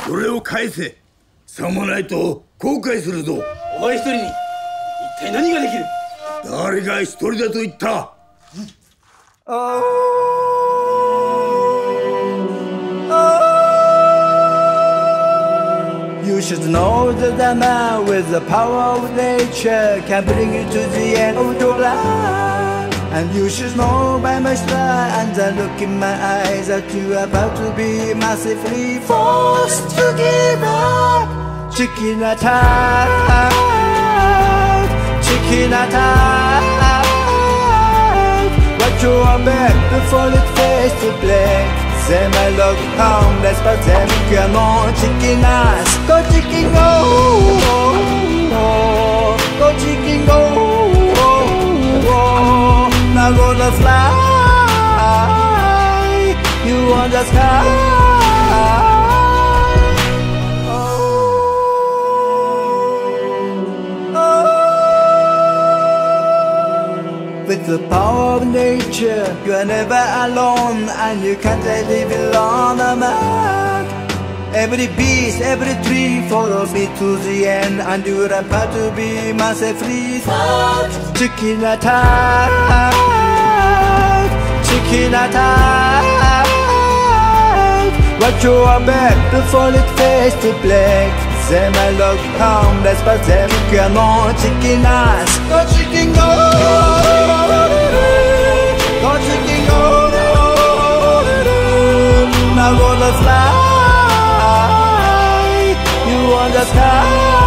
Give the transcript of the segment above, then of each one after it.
それを返せ。さもないと後悔するぞ。 お前一人に一体何ができる？ 誰が一人だと言った？ You should know that a man with the power of nature can bring you to the end of your life. And you should know by my stride and the look in my eyes that you are about to be massively forced to give up. Chicken attack, chicken attack. Watch your back before it fades to black. They may look harmless, but them can on chicken ass. Go chicken go, go chicken go. Now gonna fly, you on the sky. With the power of nature, you are never alone, and you can't live alone, a man. Every beast, every tree follows me to the end, and you are about to be massively fucked. Chicken attack, chicken attack. Watch your back before it fades to black. They may look harmless, but them can on chicken ass. Go chicken go, go chicken go. Now gonna fly, you on the sky.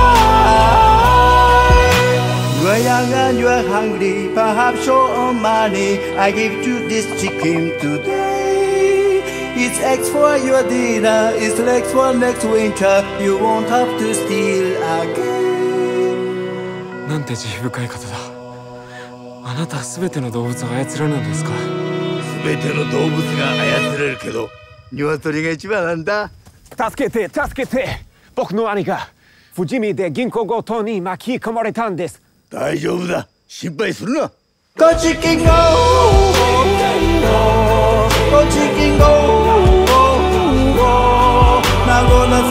You are young and you are hungry, perhaps short on money. I give you this chicken today. It's eggs for your dinner, it's legs for next winter. You won't have to steal again. なんて慈悲深い方だ。あなたは全ての動物を操れるのですか？ 全ての動物が操れるけど、鶏が一番なんだ。 助けて、助けて。僕の兄が不死身で銀行強盗に巻き込まれたんです。 大丈夫だ。心配するな。 Go chicken go, go chicken go. Now gonna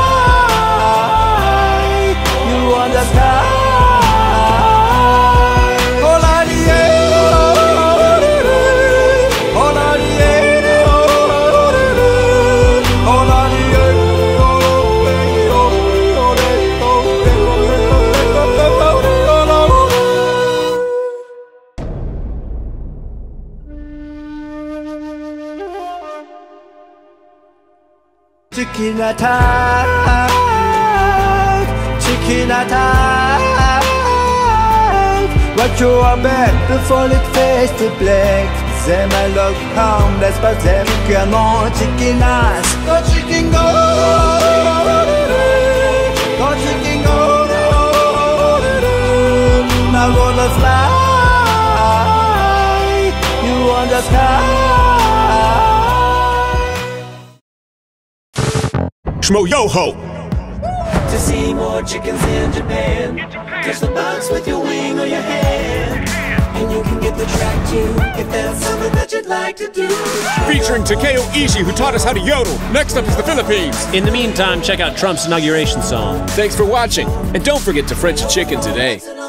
fly, you on the sky. All on the air, all on the air, all on the air. Chicken attack, chicken attack. Watch your back before it fades to black. They may look harmless, but them can on chicken ass. Go chicken go, go chicken go. Now gonna fly, you on the sky. Yo-ho! To see more chickens in Japan, catch the bugs with your wing or your hand. And you can get the track too, if that's something that you'd like to do. Featuring Takeo Ischi, who taught us how to yodel. Next up is the Philippines. In the meantime, check out Trump's inauguration song. Thanks for watching, and don't forget to French a chicken today.